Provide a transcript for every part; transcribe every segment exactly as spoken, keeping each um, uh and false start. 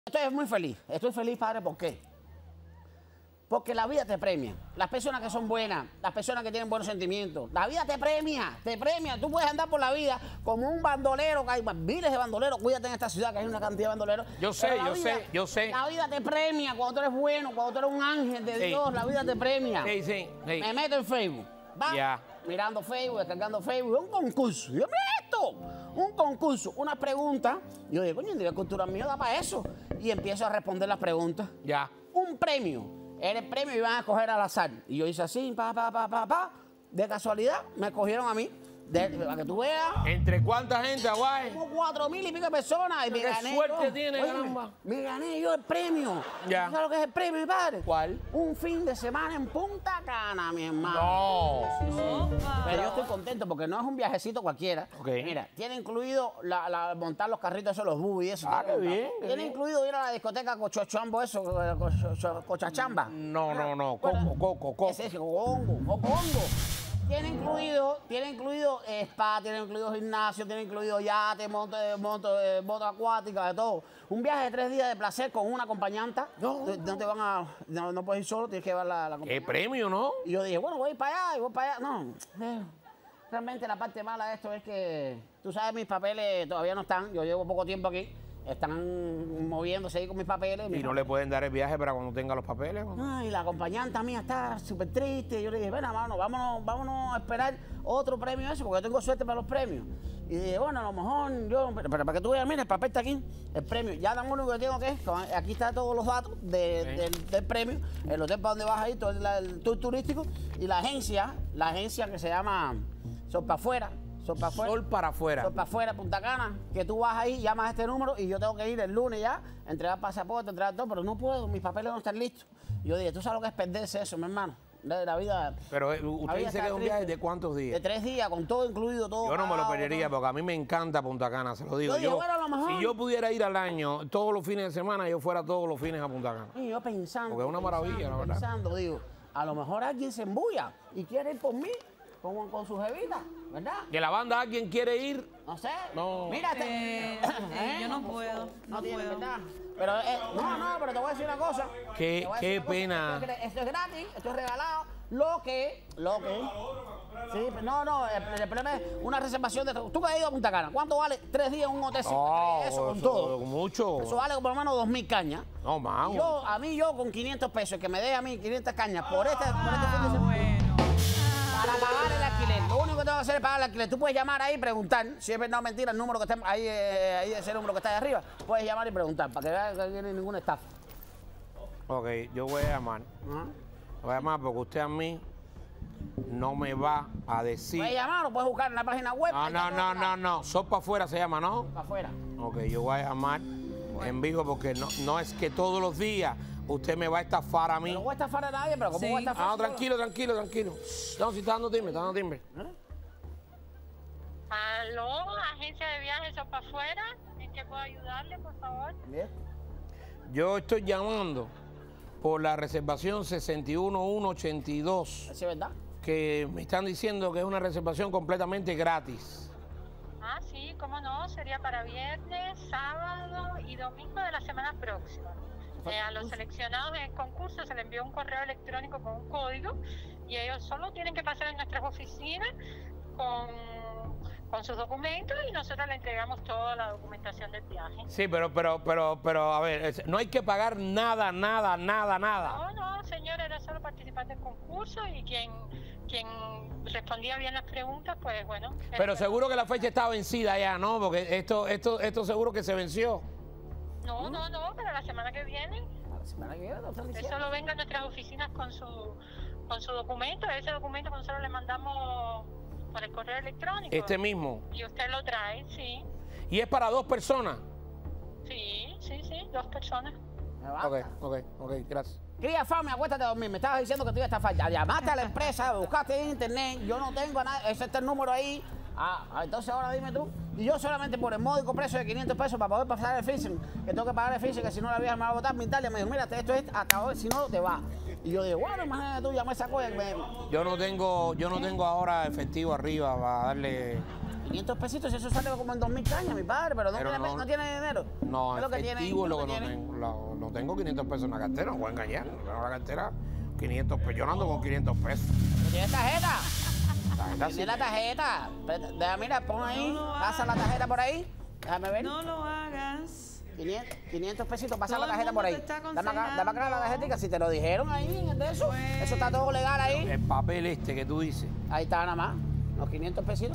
Estoy muy feliz, estoy feliz, padre, ¿por qué? Porque la vida te premia. Las personas que son buenas, las personas que tienen buenos sentimientos, la vida te premia, te premia. Tú puedes andar por la vida como un bandolero, que hay miles de bandoleros. Cuídate en esta ciudad que hay una cantidad de bandoleros. Yo sé, yo vida, sé, yo sé. La vida te premia cuando tú eres bueno, cuando tú eres un ángel de Sí. Dios, la vida te premia. Sí, sí, sí. Me meto en Facebook, va, Ya. mirando Facebook, descargando Facebook, un concurso. Yo, mira esto, un concurso, una pregunta. Yo digo, coño, el nivel cultural mío da para eso. Y empiezo a responder las preguntas. Ya. Un premio. Era el premio y iban a escoger al azar. Y yo hice así, pa, pa, pa, pa, pa. De casualidad, me escogieron a mí. De, para que tú veas. ¿Entre cuánta gente, Aguay? Como cuatro mil y pico de personas. Y me ¿Qué gané suerte yo. tiene, Óyeme, caramba? Me gané yo el premio. Ya. ¿Sabes lo que es el premio, mi padre? ¿Cuál? Un fin de semana en Punta Cana, mi hermano. No. Sí, sí. Pero yo estoy contento porque no es un viajecito cualquiera. Ok. Mira, tiene incluido la, la- montar los carritos esos, los bus y eso. Ah, tiene qué montado. bien, qué Tiene bien. incluido ir a la discoteca Cochochambo, eso, eh, Cocho- Cochachamba. No, no, no. Bueno, Coco, coco, coco. Ese es Cocongo, Cocongo. Tiene incluido, tiene incluido eh, spa, tiene incluido gimnasio, tiene incluido yate, moto, eh, moto, eh, moto acuática, de todo. Un viaje de tres días de placer con una acompañanta. No. No, no te van a, no, no puedes ir solo, tienes que llevar la, la ¿Qué acompañante. premio, no? Y yo dije, bueno, voy para allá, y voy para allá. No, eh, realmente la parte mala de esto es que, tú sabes, mis papeles todavía no están. Yo llevo poco tiempo aquí. Están moviéndose ahí con mis papeles. Y mis no le pueden dar el viaje para cuando tenga los papeles. ¿no? Ay, la acompañante mía está súper triste. Yo le dije, ven, vámonos, vámonos, vámonos a esperar otro premio ese, porque yo tengo suerte para los premios. Y dije, bueno, a lo mejor yo, pero, pero para que tú veas, mira, el papel está aquí, el premio. Ya tan único que tengo que es, con- aquí están todos los datos de- Sí. del, del premio, el hotel para donde vas a ir, todo el, el tour turístico, y la agencia, la agencia que se llama Sol para afuera. Sol para afuera. Sol para afuera. Sol para afuera, Punta Cana, que tú vas ahí, llamas a este número y yo tengo que ir el lunes ya, entregar pasaporte, entregar todo, pero no puedo, mis papeles no están listos. Y yo dije, ¿tú sabes lo que es perderse eso, mi hermano? La, la vida... Pero eh, la usted vida dice está que es un triste. viaje de cuántos De días. tres días, con todo incluido, todo Yo no me lo pagado, perdería todo. porque a mí me encanta Punta Cana, se lo digo. Yo dije, bueno, a lo mejor- Si yo pudiera ir al año, todos los fines de semana, yo fuera todos los fines a Punta Cana. Y yo pensando, Porque es una maravilla, pensando, la verdad. pensando, digo, a lo mejor alguien se embulla y quiere ir por mí, con, con su jevita, ¿verdad? ¿De la banda alguien quiere ir? No sé. No. Mira, te- Eh, eh, yo no puedo, No, no tiene, puedo. ¿verdad? Pero, eh, no, no, pero te voy a decir una cosa. Qué- Te voy a qué decir una cosa. pena. Esto es, gra- esto es gratis, esto es regalado. Lo que, lo que. Sí, pero no, no, el, el problema es una reservación de. Tú que has ido a Punta Cana, ¿cuánto vale tres días en un hotel? sin No, eso, con eso, todo. mucho. Eso vale por lo menos dos mil cañas. No, más. Y yo, a mí, yo con quinientos pesos, que me dé a mí quinientas cañas por este, por este fin de Ah, semana. bueno. Para pagar el alquiler. Lo único que tengo que hacer es pagar el alquiler. Tú puedes llamar ahí y preguntar. Si es verdad o mentira, el número que está ahí, eh, ahí ese número que está ahí arriba. Puedes llamar y preguntar para que veas que no hay ninguna estafa. Ok, yo voy a llamar. Ajá. Voy a llamar porque usted a mí no me va a decir. Puedes llamar o puedes buscar en la página web. No, no, no, no, no. Sopa afuera se llama, ¿no? Para afuera. Ok, yo voy a llamar en vivo porque no, no es que todos los días usted me va a estafar a mí. No voy a estafar a nadie, pero ¿cómo Sí. voy a estafar? Ah, no, tranquilo, tranquilo, tranquilo. No, si está dando timbre, está dando timbre. Aló, agencia de viajes o para afuera. ¿En qué puedo ayudarle, por favor? Bien. Yo estoy llamando por la reservación sesenta y uno mil ciento ochenta y dos, ¿Así es verdad? que me están diciendo que es una reservación completamente gratis. Ah, sí, cómo no. Sería para viernes, sábado y domingo de la semana próxima. Eh, a los seleccionados en el concurso se les envió un correo electrónico con un código y ellos solo tienen que pasar en nuestras oficinas con, con sus documentos y nosotros le entregamos toda la documentación del viaje. Sí, pero, pero, pero, pero, a ver, es- no hay que pagar nada, nada, nada, nada. No, no, señor, era solo participar del concurso y quien, quien respondía bien las preguntas, pues bueno. Pero era- seguro que la fecha está vencida ya, ¿no? Porque esto, esto, esto seguro que se venció. No, no, no, para la semana que viene. A la semana que viene, lo están Él diciendo. solo venga a nuestras oficinas con su, con su documento. Ese documento que nosotros le mandamos por el correo electrónico. Este mismo. Y usted lo trae, sí. Y es para dos personas. Sí, sí, sí, dos personas. Me basta. Ok, ok, ok, gracias. Cría fama, acuéstate a dormir. Me estabas diciendo que tú ibas a estafar. Ya llamaste a la empresa, buscaste en internet. Yo no tengo nada. Ese está el número ahí. Ah, ah, entonces ahora dime tú. Y yo solamente por el módico precio de quinientos pesos para poder pasar el fishing, que tengo que pagar el fishing, que si no la vieja me va a botar, mi Italia me dijo, mira, esto es hasta hoy, si no te va. Y yo digo, bueno, imagínate tú, llamé esa cosa. que me- Yo no tengo, yo no tengo ahora efectivo arriba para darle. quinientos pesitos, eso sale como en dos mil cañas, mi padre, pero no, Pero tiene, no- no tiene dinero. No, ¿Qué es lo que tiene? efectivo ¿Qué lo que tiene? no tengo. Lo, no tengo quinientos pesos en la cartera, no voy a engañar. No tengo la cartera quinientos pesos. Yo no ando con quinientos pesos. ¿Tienes tarjeta? Tarjeta sí ¿Tienes la tengo. tarjeta? Espérate, deja, mira, pon ahí, No lo pasa la hagas. tarjeta por ahí. Déjame ver. No lo hagas. quinientos, quinientos pesitos, pasa Todo la el tarjeta por ahí. mundo te está Dame acá, dame acá la aconsejando. tarjeta, si te lo dijeron ahí en el de eso. Bueno. Eso está todo legal ahí. El papel este que tú dices. Ahí está nada más, los quinientos pesitos.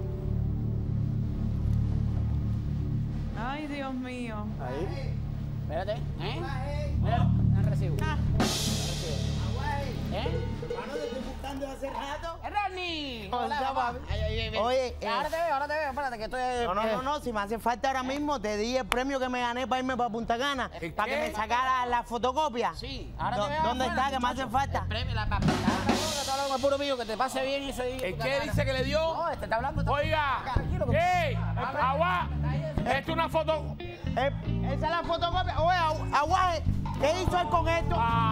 Ay, Dios mío. Ahí. Espérate, ¿eh? Mira, el recibo. Ah. El recibo. ¿Eh? Mano, te estoy buscando hace rato. ¡Ernie! Hola, Hola, papá. papá. Ay, ay, ay, Oye, ay. Ahora eh. te veo, ahora te veo. Espérate, que estoy... No, no, eh, no, no, si me hace falta ahora mismo, te di el premio que me gané para irme para Punta Cana, ¿El para que qué? me sacara la fotocopia. Sí, ahora Do- te veo ¿Dónde afuera, está? Que me hace muchacho. falta. El premio, la papelada, que tú hablas con el puro mío, que te pase bien y soy... ¿El qué dice que le dio? No, este está hablando... Oiga, Tranquilo, que- ¡ey! ¡Agua! Esto es una foto. Eh, esa es la fotocopia. Oye, Agu- Aguaje, ¿qué hizo él con esto? Ah,